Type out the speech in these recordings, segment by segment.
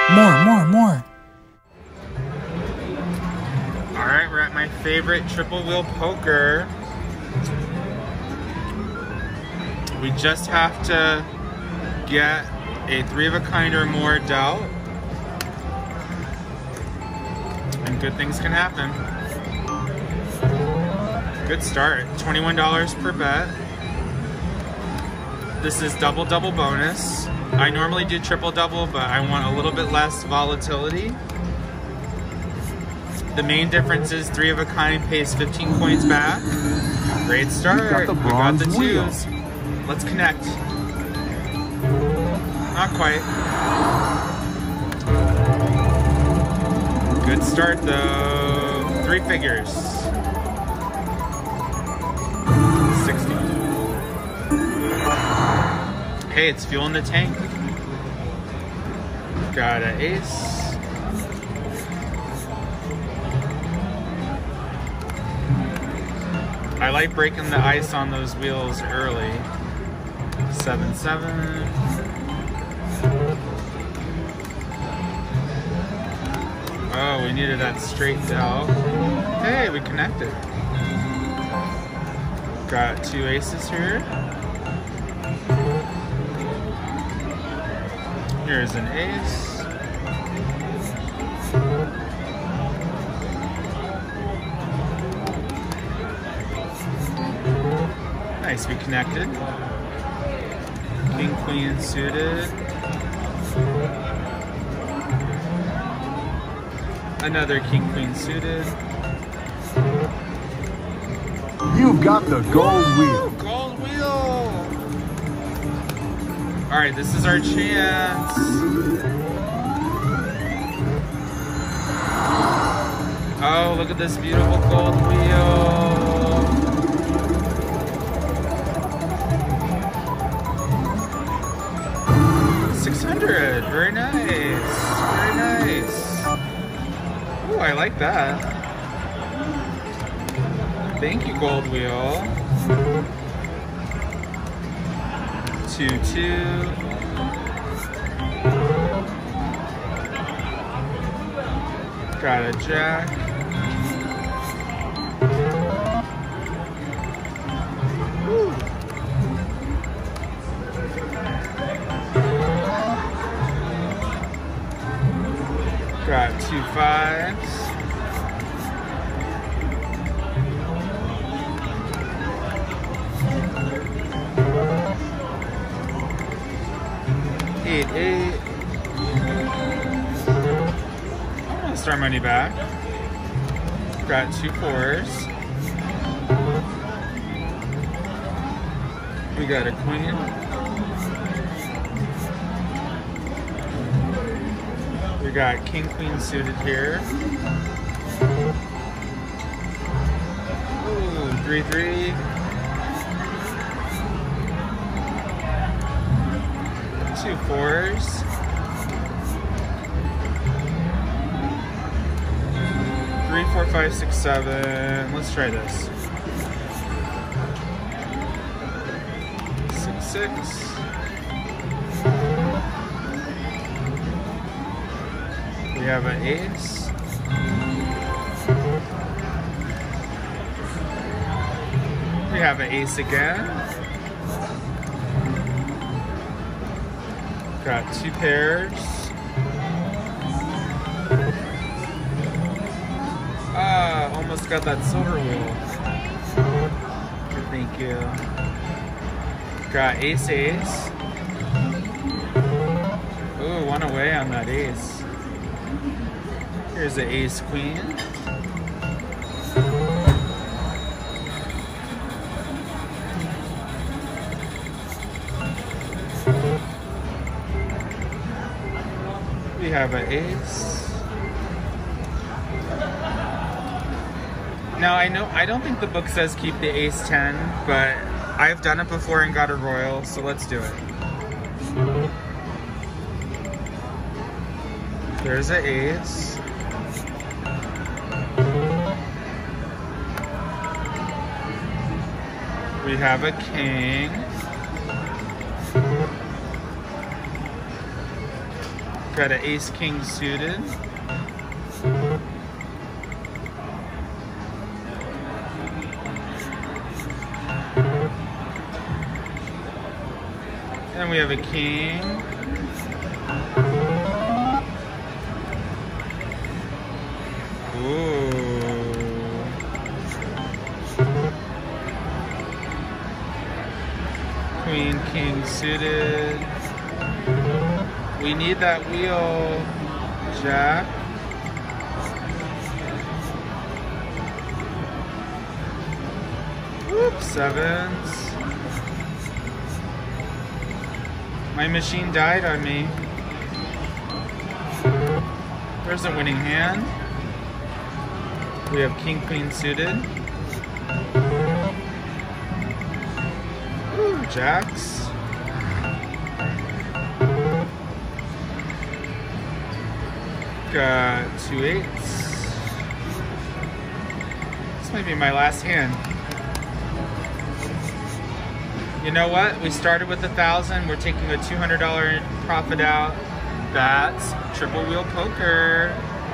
More. All right, we're at my favorite triple wheel poker. We just have to get a 3 of a kind or more dealt, and good things can happen. Good start, $21 per bet. This is double bonus. I normally do triple double, but I want a little bit less volatility. The main difference is 3 of a kind pays 15 points back. Great start. We got the twos. Let's connect. Not quite. Good start though. 3 figures. 60. Hey, it's fuel in the tank. Got an ace. I like breaking the ice on those wheels early. 7-7. Oh, we needed that straight out. Hey, we connected. Got 2 aces here. Here's an ace. Nice, we connected. King, queen suited. Another king, queen suited. You've got the gold wheel. Gold wheel. All right, this is our chance. Oh, look at this beautiful gold wheel. 600, very nice, very nice. Oh, I like that. Thank you, gold wheel. 2-2. Got a jack. Woo. Got 2 5s. Eight. I'm gonna start money back. Got 2 4s. We got a queen. We got king, queen suited here. Ooh, 3-3. 2 4s. 3 4 5 6 7. Let's try this. 6 6. We have an ace. We have an ace again. Got 2 pairs. Ah, almost got that silver wheel. Thank you. Got ace. Ooh, 1 away on that ace. Here's the ace queen. We have an ace. Now I don't think the book says keep the ace 10, but I've done it before and got a royal, so let's do it. There's an ace. We have a king. Got an ace king suited. And we have a king. Ooh. Queen, king suited. We need that wheel, Jack. Whoop, sevens. My machine died on me. There's a winning hand. We have king, queen suited. Ooh, jacks. Got 2 8s. This might be my last hand. You know what? We started with 1,000. We're taking a $200 profit out. That's triple wheel poker.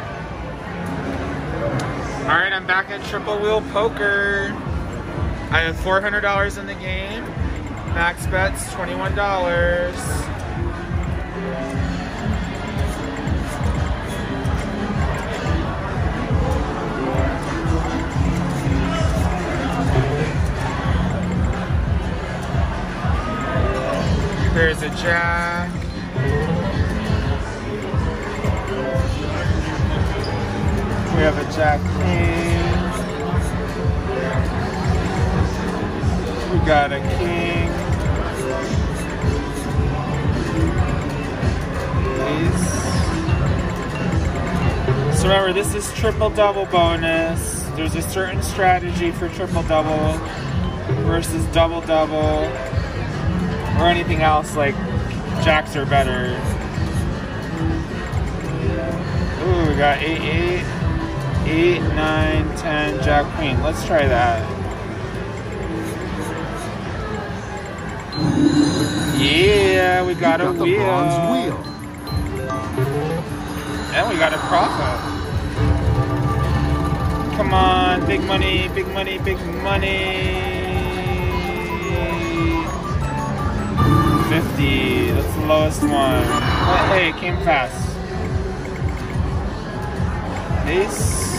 All right, I'm back at triple wheel poker. I have $400 in the game. Max bets $21. There's a jack. We have a jack king. We got a king. Ace. So remember, this is triple double bonus. There's a certain strategy for triple double versus double double. Or anything else, like jacks are better. Ooh, we got 8 8, 8 9 10, jack queen. Let's try that. Yeah, we got a wheel. Bronze wheel. And we got a profit. Come on, big money, big money, big money. 50, that's the lowest one. Oh, hey, it came fast. Ace.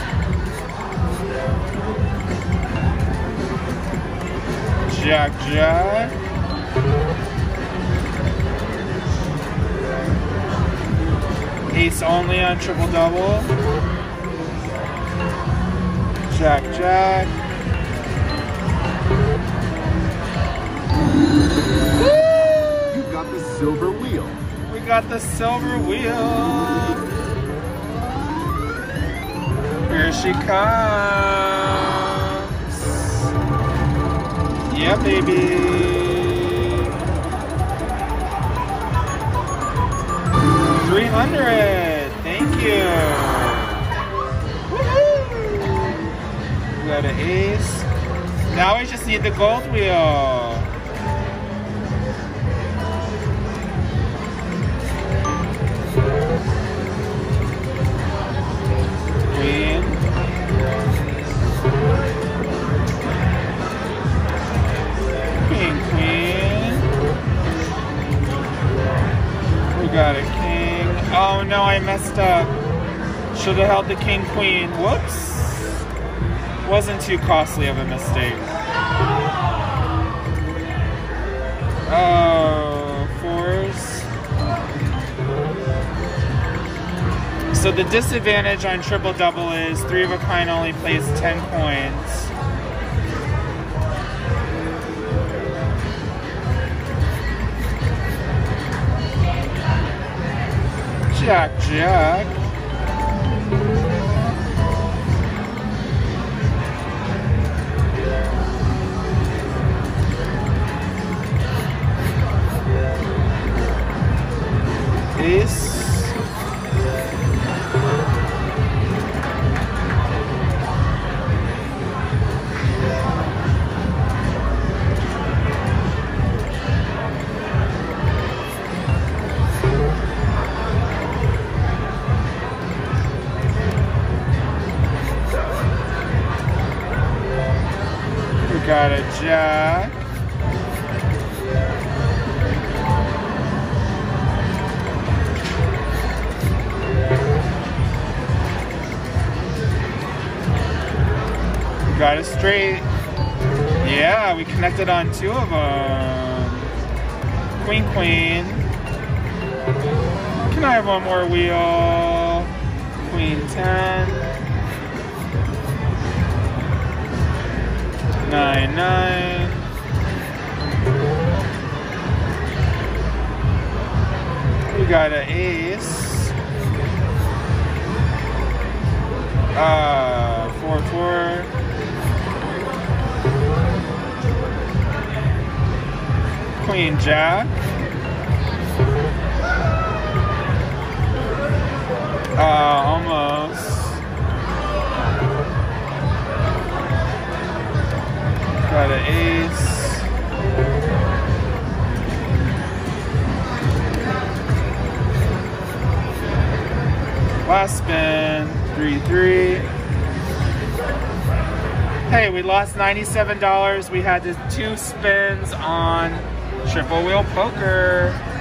Jack, jack. Ace only on triple double. Jack, jack. Silver wheel. We got the silver wheel. Here she comes. Yeah, baby. $300. Thank you. Woohoo! We got an ace. Now we just need the gold wheel. Queen. King, queen. We got a king. Oh no, I messed up. Should have held the king, queen. Whoops. Wasn't too costly of a mistake. Oh, fours. So the disadvantage on triple double is 3 of a kind only plays 10 coins. Jack, jack. Ace. Jack. Got it straight. Yeah, we connected on 2 of them. Queen, queen. Can I have one more wheel? Queen 10. 9, 9. We got an ace. 4, 4. Queen Jack. Almost. Got an ace. Last spin. 3, 3. Hey, we lost $97. We had the 2 spins on Triple Wheel Poker.